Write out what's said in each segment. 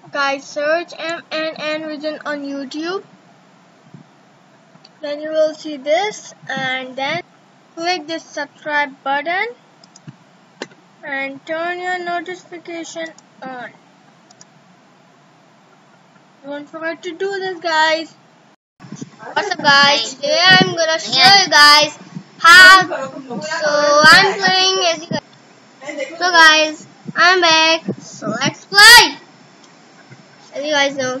Guys, search MNN Vision on YouTube. Then you will see this, and then click this subscribe button and turn your notification on. Don't forget to do this, guys. What's up, guys? Today I'm gonna show you guys how. So I'm playing as you guys. So guys, I'm back. So let's play. As you guys know.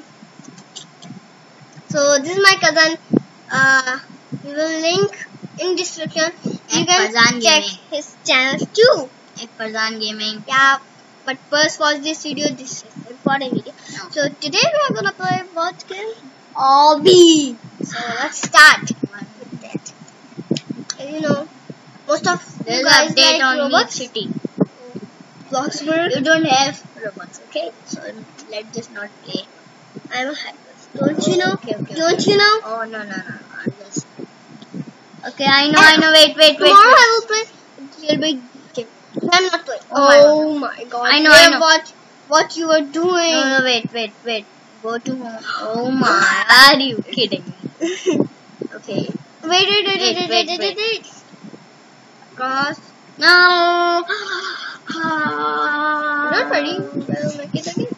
So this is my cousin. We will link in description. You can FARZAN check Gaming. his channel too. FARZAN Gaming. Yeah. But first watch this video. This is an important video. No. So today we are gonna play what game? OBBY. So let's start with that. As you know, most of There's you an guys update like on Roblox. City. Bloxburg. You don't have Roblox, okay? So let's just not play. I'm a hacker. Don't you know? Okay. Don't you know? Oh no. I'm just. Okay, I know. Wait. Tomorrow I will play real big game. I'm not playing. Oh my god. I know. What you were doing. No, wait. Go to home. Oh my, are you kidding me? Okay. Wait. Cross. No. Not ready. We'll make it again.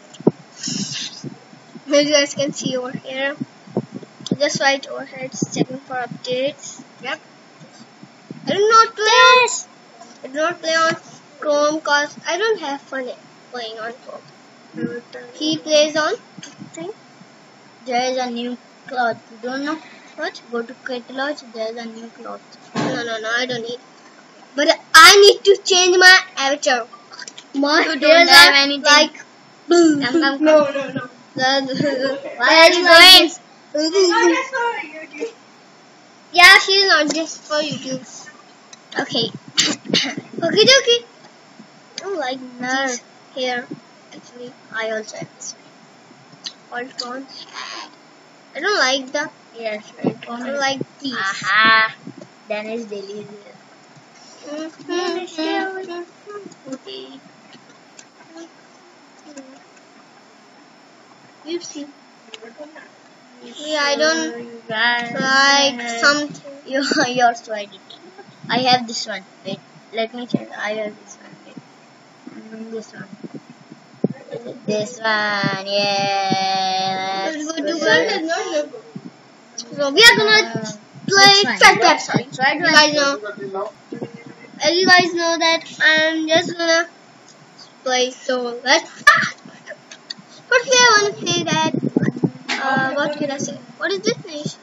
As you guys can see over here. Just right over here. It's checking for updates. Yep. I do not play on Chrome because I don't have fun playing on Chrome. He plays on thing. There is a new cloth. You don't know? What? Go to catalog. There is a new cloth. No, I don't need. But I need to change my avatar. My You don't hairs have are anything. like. Come. No. Where are you going? Yeah, she's not just for YouTube. Okay. Okay. I don't like this hair. Actually, I also have this. alt on. I don't like the. Yes, right. I don't like these. Aha. Then it's daily. Okay. You see. Yeah, I don't like something. You're so addicted. I have this one. Wait, let me check. I have this one. Wait. This one. This one. Yeah. So we are gonna play FATPAPS. As you guys know that I'm just gonna play. So let's start. Firstly, I want to say that. What can I say? What is this nation?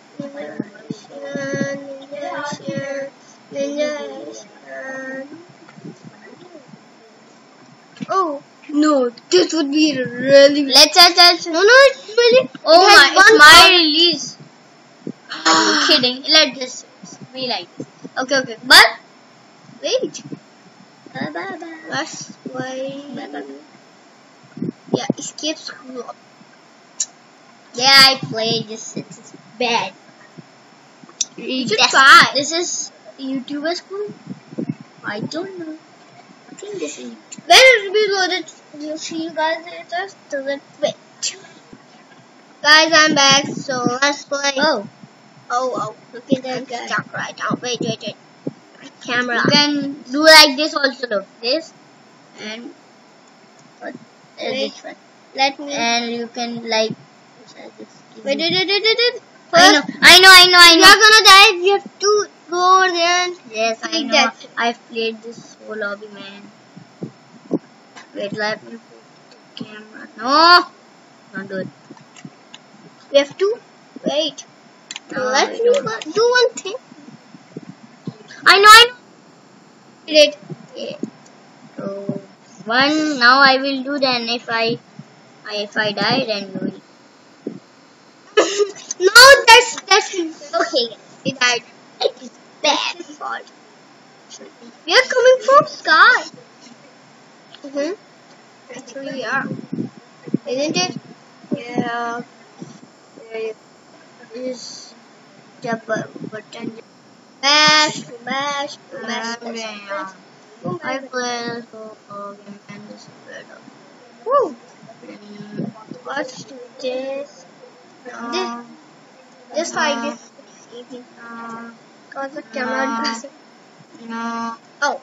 Ninja. Oh no, this would be really. Let's. No, it's really. Oh it has my! It's one my count. release. Are you kidding? Let this be like this. Okay. But Wait. bye. Let's play. Bye. Yeah, escape school. Yeah, I played this. It's bad. You should try. This is YouTuber school? I don't know. I think this is. When it will be loaded, you'll see you guys later. So let's wait. Guys, I'm back. So let's play. Oh. Look at that guy. Stuck right now. Wait. Camera. You can do like this also. Look, this and what is this one? Let me. And you can like. Wait. I know. You're gonna die. You have to go over there and. Yes, I know. That. I've played this whole lobby, man. Wait, let me put the camera. No, not good. We have to wait. No, Let we me don't. do one thing. I know. Great. Yeah. So one now I will do. Then if I die, then you will. No, that's okay. He died. It is bad fault. We are coming from sky. Actually, we are. Isn't it? Yeah. There is the button. Bash. I play so and this is better. Woo. What's this? Just like this. It's easy. Cause the camera doesn't. No. Oh.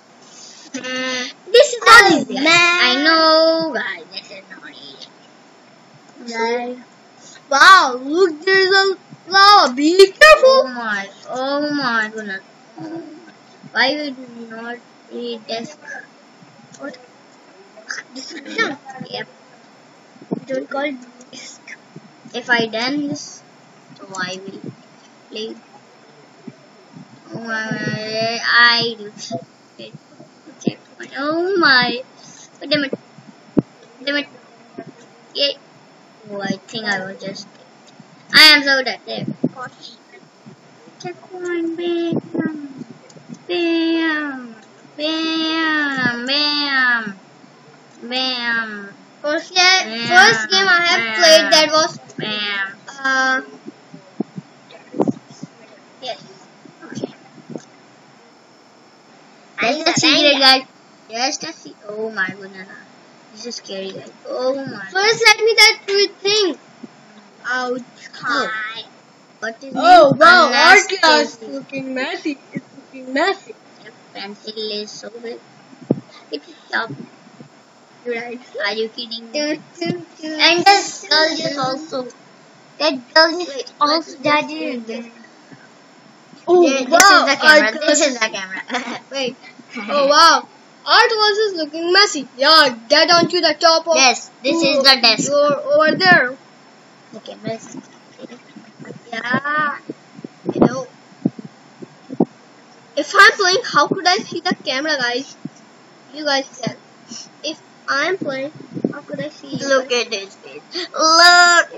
This is not easy. Man. I know, guys. This is not easy. Guys. Wow, look, there's a lava. Be careful. Oh my goodness. Why would you not read desk? What? Description. Yep. Don't call it disk. If I done this, so I will play. Oh my, I do. Oh my. Damn it. Damn it. Yay. Oh, I think I was just. I am so dead. There. Gosh. Checkpoint. Bam. Bam. Bam. Bam. Bam. First game I have played that was Bam. yes. Okay. And the secret, guys. Just a secret. Oh my goodness. This is scary, guys. Oh my. First let me that weird thing. Ouch. Hi. What is Oh this? wow, our Unless class this- is looking messy. It's looking messy. The pencil is so big. It's sharp. Right. Are you kidding me? And And this girl is also. That girl is also that is. oh This wow, is the camera. our This class is the camera. wait. Oh wow, our class is looking messy. Yeah, get onto the top of. Yes, this is the desk. You're over there. The camera is. Yeah, I know. If I'm playing, how could I see the camera, guys? You guys tell. If I'm playing, how could I see you? Look at this face. Look.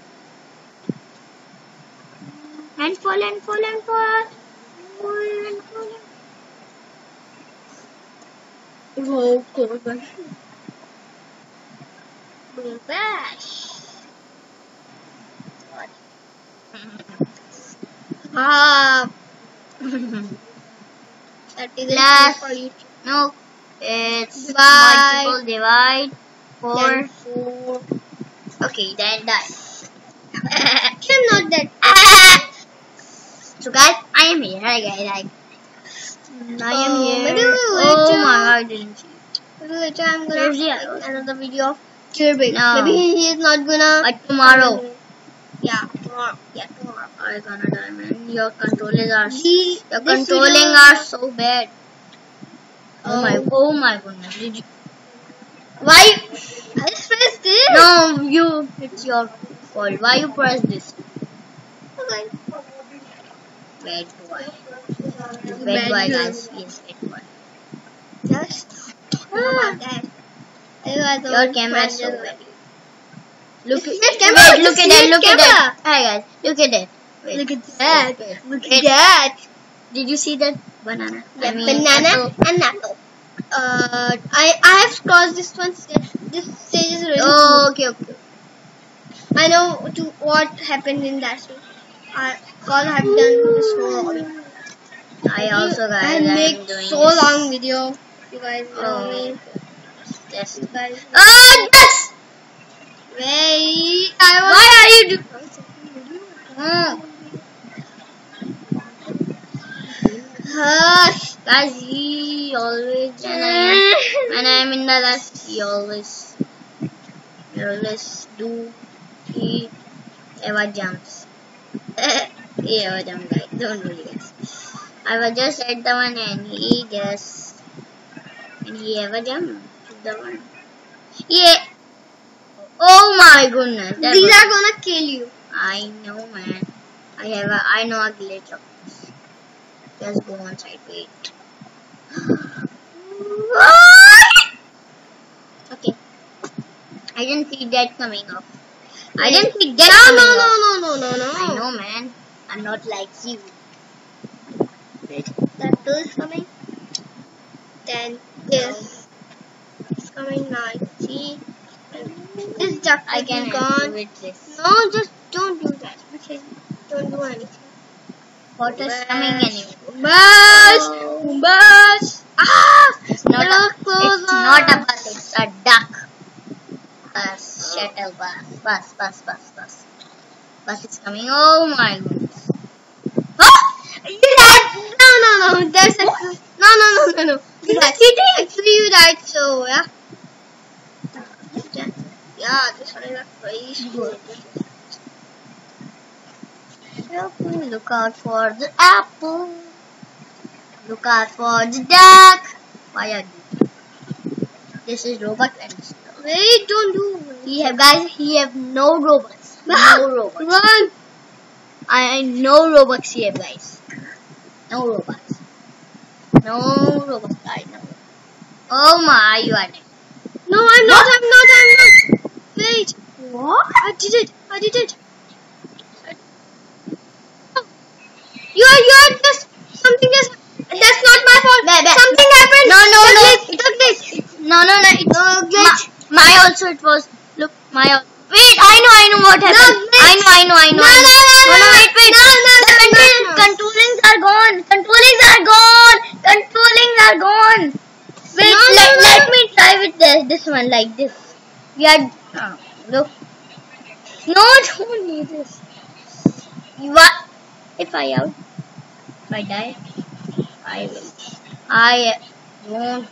And fall and fall and fall. Fall and fall. Oh, cold one. Bash. Ah, that is Plus. for you. No, it's Divide. multiple divide. Then 4. 4. Okay, then die. I'm not that. So guys, I am here. Hi guys, I am here. Maybe Oh later. my god, I didn't see. Maybe later I'm gonna Here's the make arrows. another video of jailbreak. No. Maybe he is not gonna. But tomorrow. Yeah, tomorrow. Yeah, tomorrow. I'm gonna die, man. Your controllers are. This Controlling video- are so bad. Oh my goodness. Did you? Why? I just pressed this. No, you. It's your fault. Why you press this? Okay. Bad boy. Bad Bad boy, girl. guys. Yes, bad boy. Just talk about that. Your camera is so bad. Look This at is camera. Wait, look This at is that. Look at camera. that. Hi guys. Look at that. Wait. Look at that. Wait. Look Wait. at that. Did you see that banana? Yeah, I mean, banana apple. and apple. I have crossed this one. This stage is really Oh, okay. I know what happened in that stage. Cause I have done this whole lobby. I also guys. I I'm make doing so this. long video. You guys know Oh, me. yes. You guys. Oh, yes. Wait. Why are you doing? Oh. Hush. Guys, he always when I'm in the last, he always he ever jumps. He ever jumps, guys. Don't worry, guys. I was just at the one and he ever jumped to the one. Yeah. Oh my goodness. That These was- are gonna kill you. I know, man. I know a glitch of this. Just go on side. Wait. Okay. I didn't see that coming up. I didn't see that coming up. No. I know, man. I'm not like you. Wait. That bill is coming. Then this is coming now. See, this duck I will can be help you gone. with this. No, just don't do that. Okay, don't do anything. What is coming anyway? Bus, Oh. bus. Ah, It's not duck a close bus. It's a duck. shuttle bus. Bus is coming. Oh my goodness. You died. No. There's a no. You died. Actually, you died. So yeah. Yeah, this one is a crazy good. Look out for the apple. Look out for the duck. Why are you? This is Robux and Wait, don't do. he have no Robux. No Robux. Run. I no Robux here, guys. No Robux. No Robux, guys. No. Oh my, you are dead. No, I'm not. Wait. What? I did it. You're just something just. That's not my fault. Something happened. No. No glitch. My also it was. Look, my. Wait, I know what happened. No, glitch. I know. No, Wait. No. Controllings are gone. Wait, let me try with this one like this. Yeah. Look. No, don't need this. What? If I out? If I die? I will. I won't.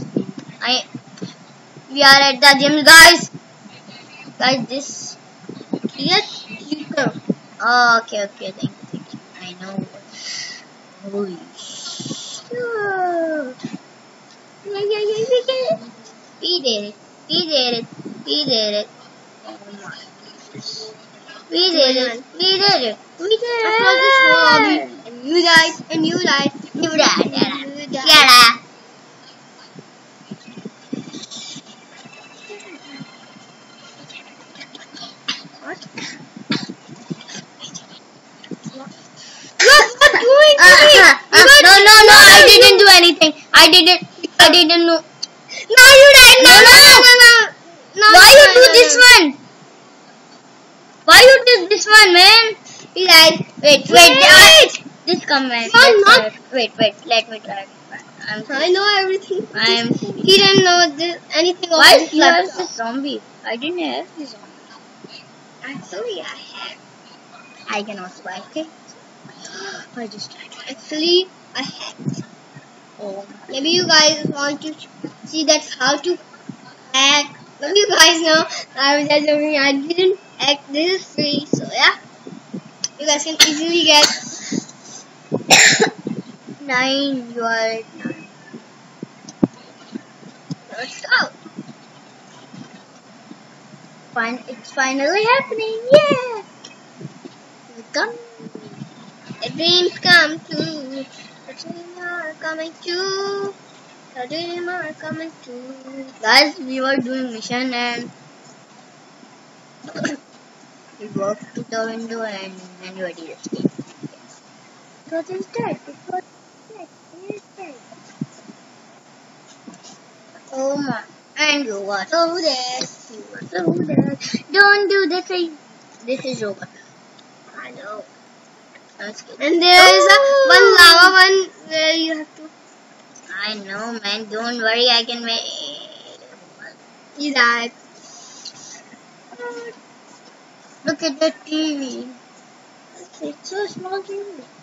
We are at the gym, guys. Guys, this. Yes, you go. Okay. Thank you. I know. Holy shit. Yeah. We did it. Oh my goodness. We did it. Across this lobby. And you died. You died. You died. Shut up. What? What doing? No, I didn't do anything. I didn't know. No, you died. No. Why you do this one? Why you did this one, man? You died. Wait. This comment. No, Wait. Let me try. I know everything. I'm. He didn't know anything about Why this you have laptop. the zombie? I didn't have the zombie. Actually, I have. I can also buy it. I just tried. Actually, I hacked. Oh. Maybe you guys want to see that's how to hack. Maybe you guys know. I didn't hack. This is free, so yeah. You guys can easily get 9. You are at 9. Let's go. It's finally happening. Yeah. Come. The dreams come true. The dreams are coming true. The dreams are coming true. Guys, we were doing mission and we walked to the window and anybody escaped. Because it's dead. It's dead. Oh my. And you were so dead. Don't do the thing. This is over. I know. Let's get And there is one lava one where you have to. I know, man. Don't worry. I can make. You died. Look at the TV. It's so small TV.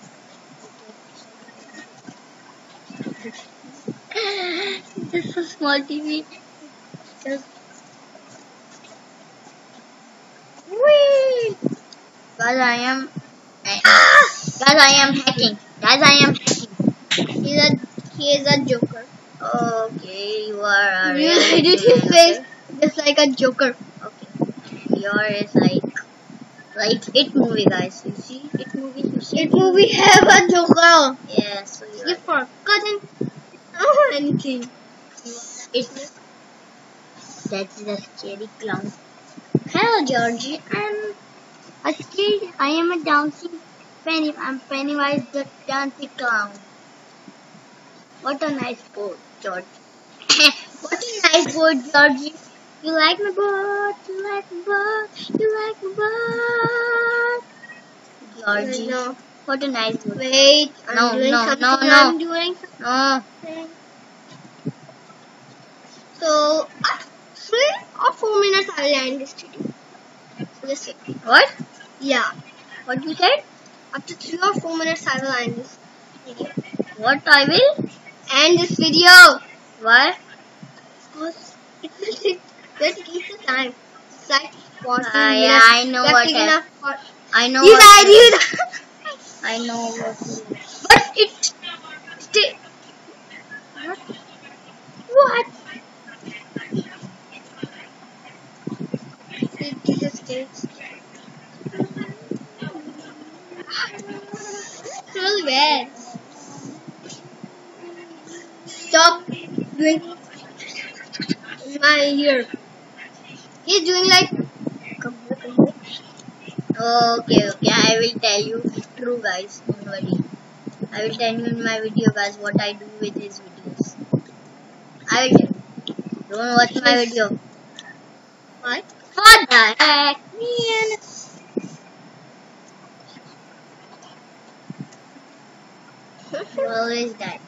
This is a small TV. Just wait. Guys, I am hacking. He is a joker. Okay, you are. Really did his face just like a joker. Okay, yours is like It movie, guys. You see It movie. It movie have a joker. Yeah, so You forgotten anything. That's the scary clown. Hello, Georgie. I am a dancing Penny. I'm Pennywise the dancing clown. What a nice boat, George. What a nice boat, Georgie. You like my boat? Georgie. No. What a nice boat. Wait, No. I'm doing something. No. So 3 or 4 minutes I will end this video. So just say. What? Yeah. What you said? After 3 or 4 minutes I will end this video. What I will? End this video. Why? Because it will take the time. It's like 14 Yeah, minutes. I know what I know. You what died. I know what. But it still. What? It just stays. Really bad. Stop doing my ear. He's doing like. Okay. I will tell you. It's true, guys. Don't worry. I will tell you in my video, guys, what I do with his videos. I will tell you. Don't watch my video. What? What the heck? Man. What is that?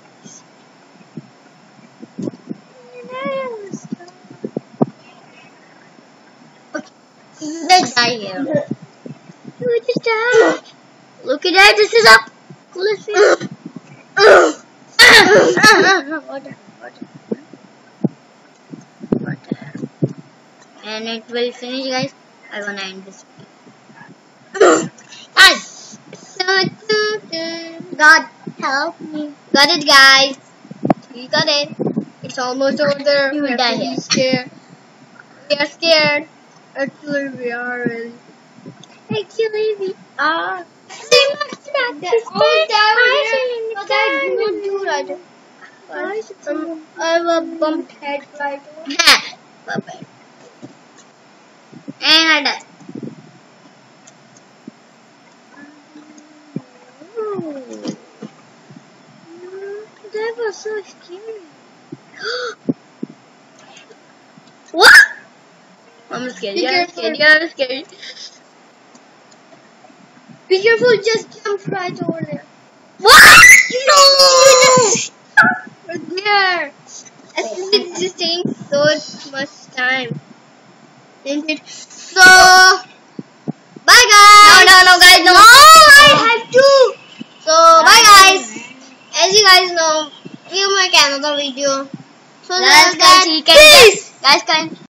Let's die here. You just died. Look at that. This is up. Coolest thing. Water. And it will finish, guys. I wanna end this video. Guys, God help me. Got it, guys. We got it. It's almost over. You will die here. Scared. We are scared. Actually, we are really. Actually, we are. I have a bumped head right over. Perfect. And I die. That was so scary. What? I'm scared. I'm scared. Be careful, just jump right over there. What? No! Right there. Actually, it's just taking so much time. Isn't it? So, bye guys. No, guys, no. I have to. So, bye guys. As you guys know, we will make another video. So, Guys, guys, he can. Guys, can.